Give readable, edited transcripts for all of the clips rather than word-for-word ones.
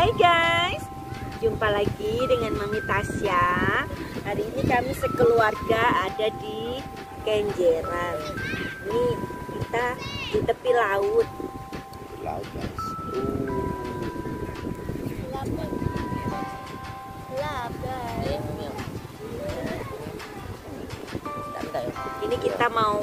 Hai guys, jumpa lagi dengan Mami Tasya. Hari ini kami sekeluarga ada di Kenjeran. Ini kita di tepi laut. Laut guys. Ini kita mau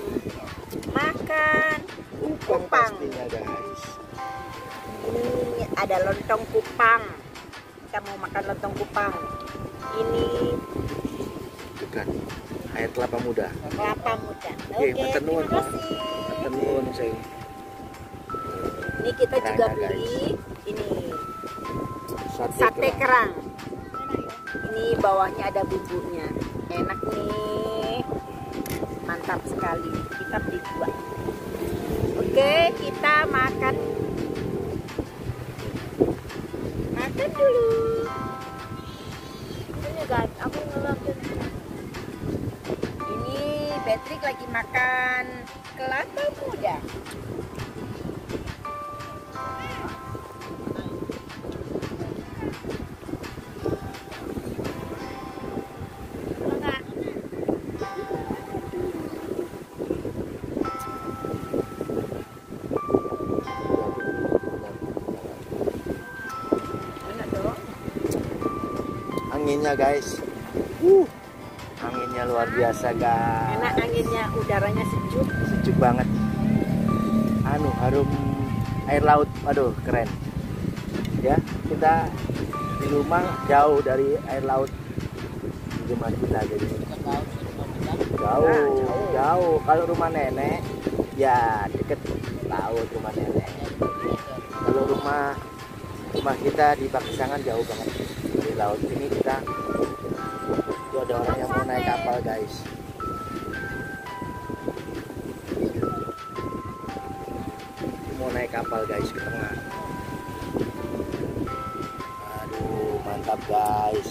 makan kupang. Pastinya guys. Ini ada lontong kupang. Kita mau makan lontong kupang. Ini Bukan air kelapa muda. kelapa muda. Oke, Oke, matur nuwun, terima kasih. Temen saya. Ini kita juga Nah, beli ini Sate sate kerang. kerang. Ini bawahnya ada bumbunya. Enak nih. Mantap sekali. Kita beli dua. Oke, kita makan. Makan dulu. Ini guys, aku ngelakuin. Ini Patrick lagi makan kelapa muda. Enak dong. Anginnya guys. Anginnya luar biasa guys. Enak anginnya, udaranya sejuk. Sejuk banget. Harum air laut. Waduh, keren. Ya, kita di rumah jauh dari air laut. Di rumah kita jadi jauh. Kalau rumah nenek ya deket laut rumah nenek. Kalau rumah kita di Pakisangan jauh banget dari laut. Ini kita itu ada orang yang mau naik kapal guys. Mau naik kapal guys ke tengah. Aduh, mantap guys.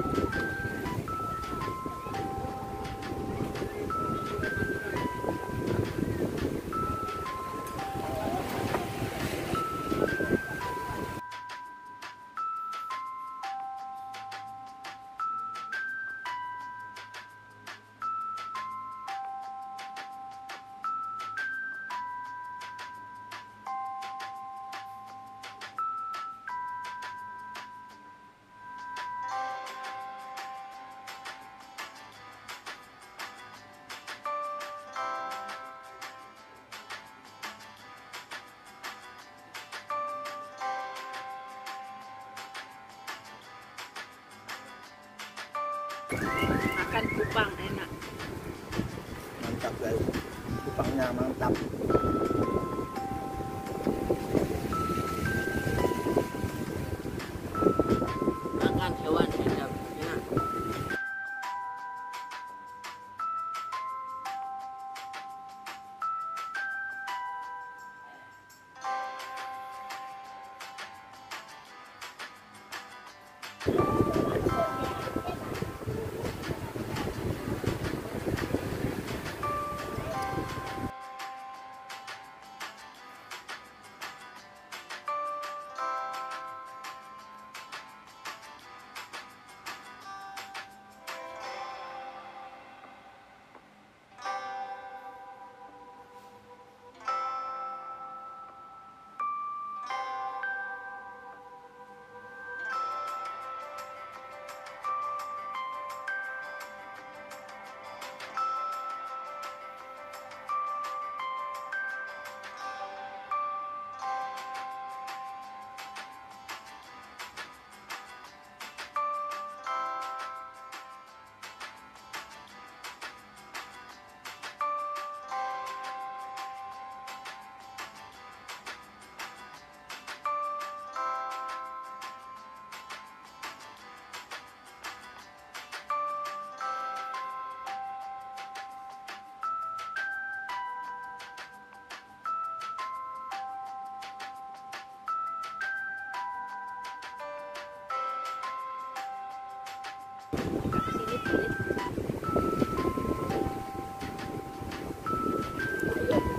Makan kupang enak. Mantap guys. Kupangnya mantap. Makan hewan enak.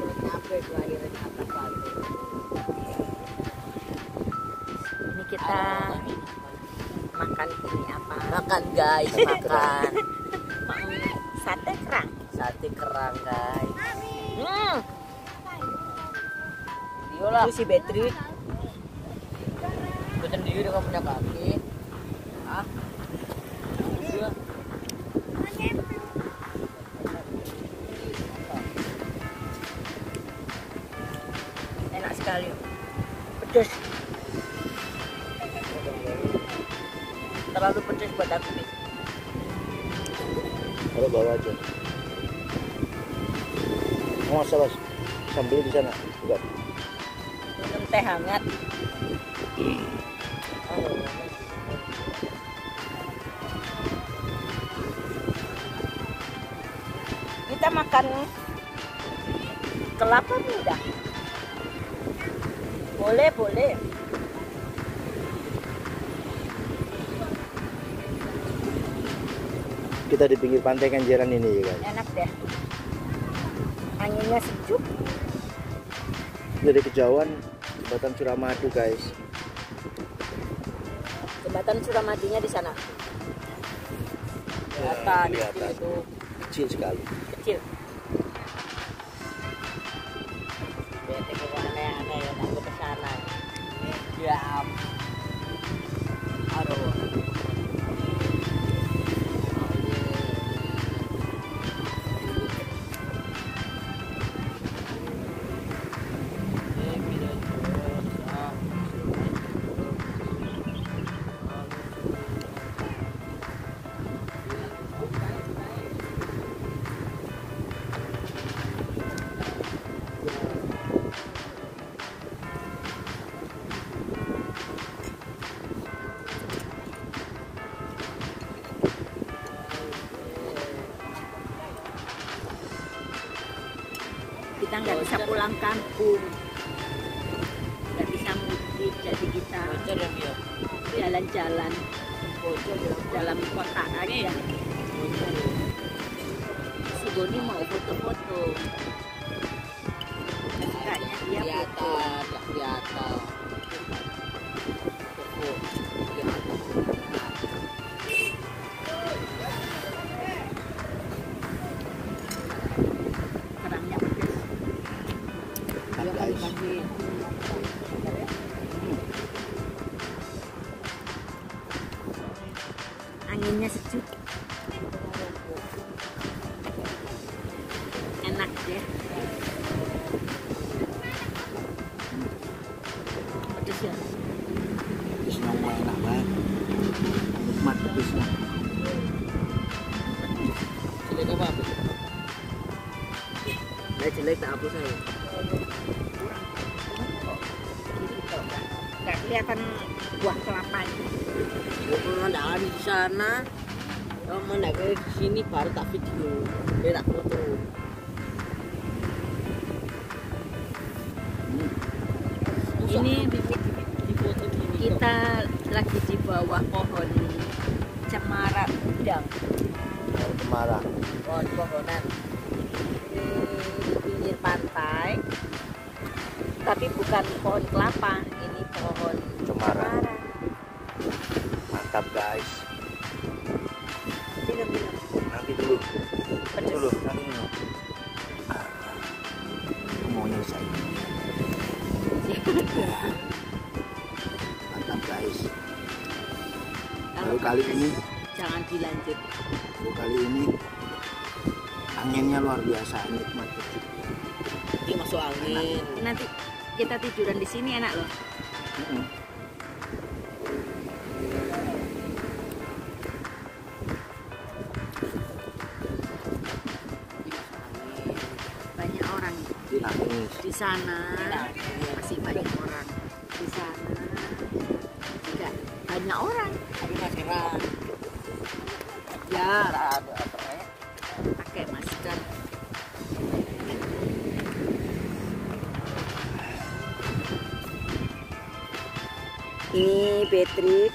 Ini kita Makan guys, makan. Sate kerang. Sate kerang guys. Iyalah. Itu si Beatrice. Gue sendiri kamu punya kaki. Ah. Iya. Enak sekali. Pedas. Terlalu pedas buat aku nih. Kalau bawa aja. Oh, saus sambil di sana. Bukan. Minum teh hangat. Kita makan kelapa muda. Boleh, boleh. Kita di pinggir pantai Kenjeran ini ya guys. Enak deh. Anginnya sejuk. Dari kejauhan jembatan Suramadu guys. Jembatan Suramadunya di sana. Kelihatan kelihatan. itu. Kecil sekali. Kecil. Bete ke aneh-aneh ya, aku ke sana. Ya. Aduh. Kita nggak bisa pulang kampung, nggak bisa mudik, jadi kita Bocor ya dia. jalan-jalan Bocor ya. dalam kota aja. Si Boni mau foto-foto, kayaknya dia foto. Kelihatan. Kerangnya pedas. Nah, guys. Anginnya sejuk, enak deh. Pedas ya. Pedesnya enak banget. Nikmat pedesnya. Jelek apa? Jelek tak hapus saya. Nggak kelihatan buah kelapanya. Pemandangan di sana, kalau nggak ke sini baru tak video, tak foto. Ini Di foto gini. kita lagi di bawah pohon cemara udang. Kemarang. Pohon-pohonan. Di pinggir pantai, tapi bukan pohon kelapa, ini pohon Cemara. cemara. Mantap guys. Minum-minum. Nanti dulu. Pedas. Dulu, nanti dulu. Mau nyelesain. Mantap guys. Baru kali ini, Jangan dilanjut. anginnya luar biasa, nikmat. Ini masuk angin. Nanti kita tiduran di sini enak loh. Banyak orang Nangis. di sana, masih banyak orang di sana. Juga banyak orang. Tapi maskeran. Ya, Ada apa? pakai masker. Ini Beatrice.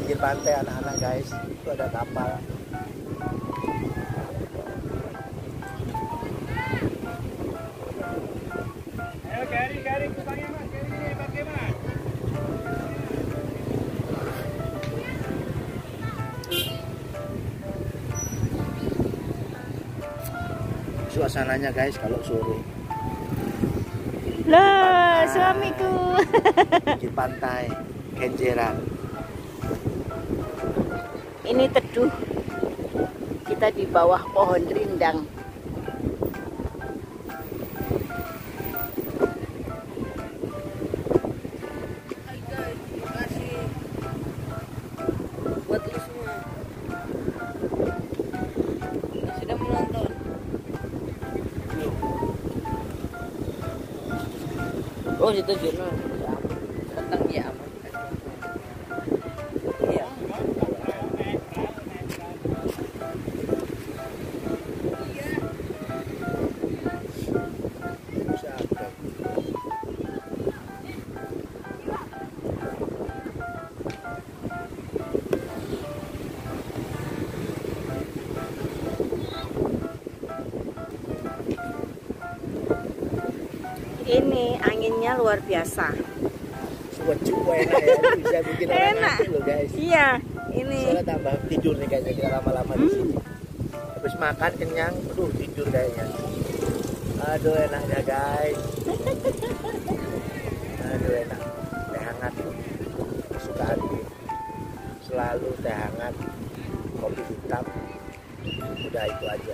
pinggir pantai anak-anak guys. Itu ada kapal. Ayo garing kupangnya mas, garing pakai mas. Suasananya guys kalau sore. Loh, suamiku. Di pantai Kenjeran. Ini teduh. Kita di bawah pohon rindang. Hai guys, terima kasih buat lu semua yang sudah menonton. Oh, itu jurnal. Tentang dia aman. Iya. Ini anginnya luar biasa. Cuek enak ya, bisa bikin orang Enak. ngantuk loh guys. Iya, ini. Soalnya tambah tidur nih kayaknya kita lama-lama di sini. Habis makan kenyang, aduh tidur kayaknya. Aduh enaknya guys. Aduh enak, teh hangat kesukaan gue. Selalu teh hangat, kopi hitam. Udah itu aja.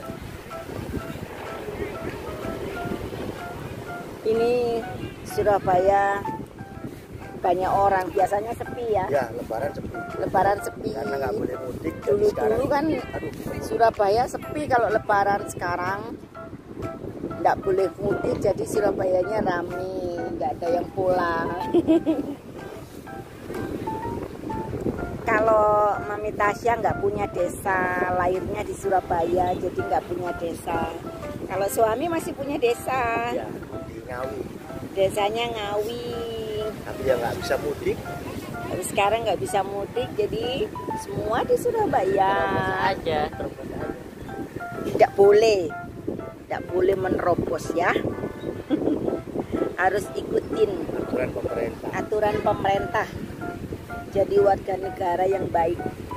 Ini Surabaya banyak orang, biasanya sepi ya. Ya lebaran sepi. Lebaran sepi. Karena nggak boleh mudik. Jadi Dulu kan aduh, Surabaya sepi kalau lebaran, sekarang nggak boleh mudik jadi Surabayanya rame, nggak ada yang pulang. Kalau Mami Tasya nggak punya desa, lahirnya di Surabaya jadi nggak punya desa. Kalau suami masih punya desa, ya di Ngawi. desanya Ngawi. Tapi ya nggak bisa mudik. Tapi sekarang nggak bisa mudik, jadi semua di Surabaya. Aja, terus aja. Tidak boleh menerobos ya. Harus ikutin Aturan pemerintah. aturan pemerintah. Jadi warga negara yang baik.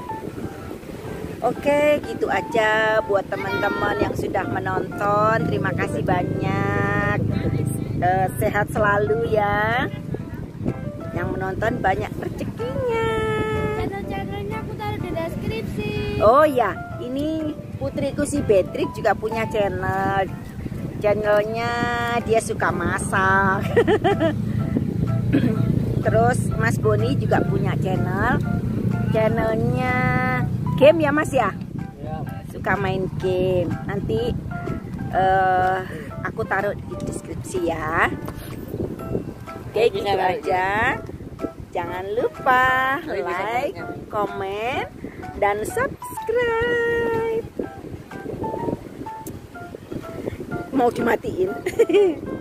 Oke, gitu aja buat teman-teman yang sudah menonton. Terima kasih banyak. Sehat selalu ya. Yang menonton banyak rezekinya. Channel-channelnya aku taruh di deskripsi. Oh ya, ini putriku si Beatrix juga punya channel. Channelnya dia suka masak. Terus Mas Boni juga punya channel. Channelnya game ya Mas ya? Ya. Suka main game. Nanti aku taruh di deskripsi ya. Oke, gitu aja. Jangan lupa like, komen, dan subscribe. Mau dimatiin?